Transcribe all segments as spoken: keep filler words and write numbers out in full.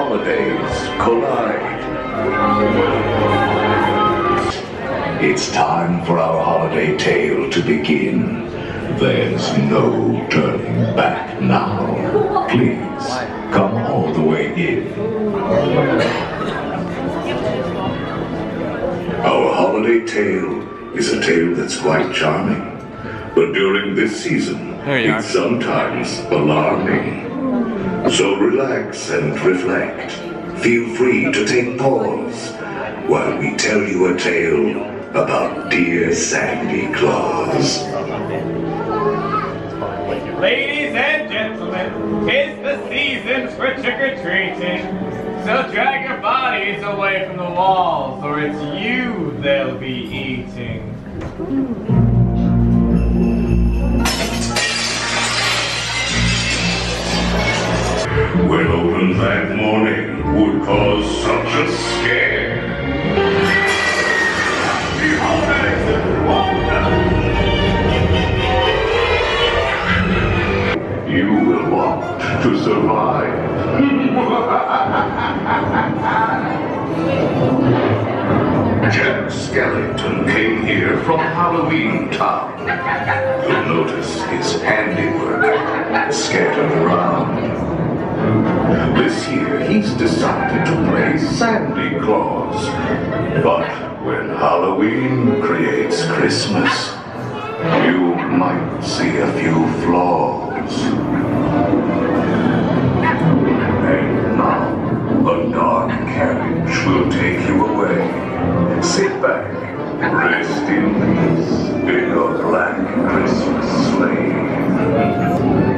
holidays collide. It's time for our holiday tale to begin. There's no turning back now. Please, come all the way in. Our holiday tale is a tale that's quite charming. But during this season, it's sometimes alarming. So relax and reflect. Feel free to take pause while we tell you a tale about dear Sandy Claus. Ladies and gentlemen, it's the season for trick-or-treating. So drag your bodies away from the walls, or it's you they'll be eating. When opened that morning would cause such a scare. Happy holidays, everyone! You will want to survive. Jack Skellington came here from Halloween Town. You'll notice his handiwork scattered around. This year, he's decided to play Sandy Claus. But when Halloween creates Christmas, you might see a few flaws. And now, a dark carriage will take you away. Sit back, rest in peace in your black Christmas sleigh.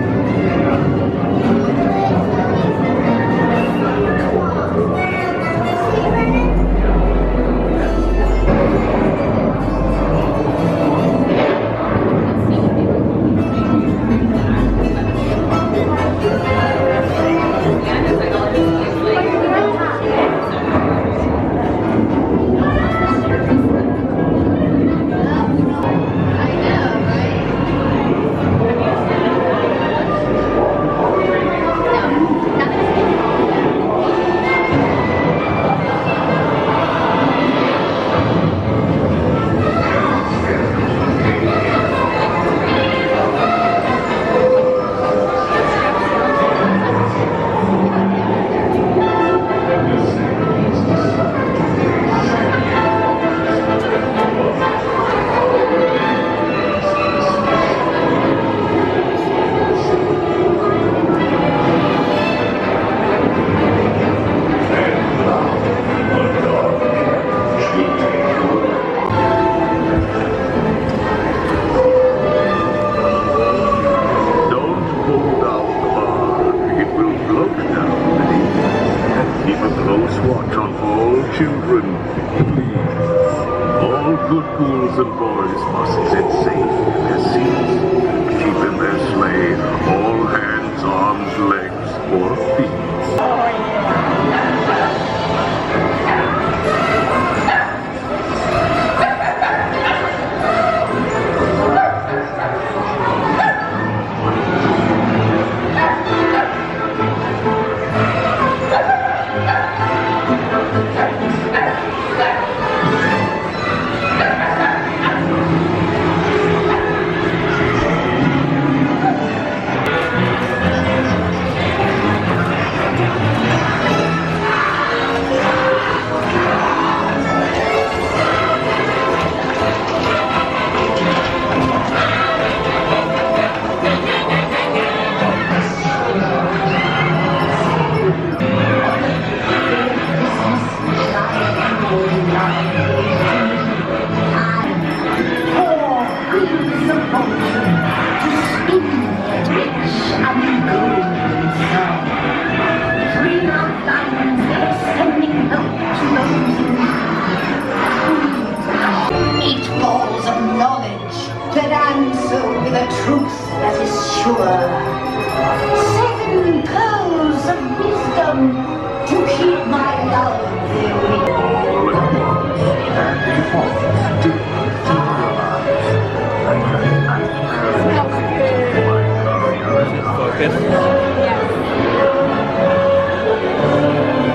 Focus.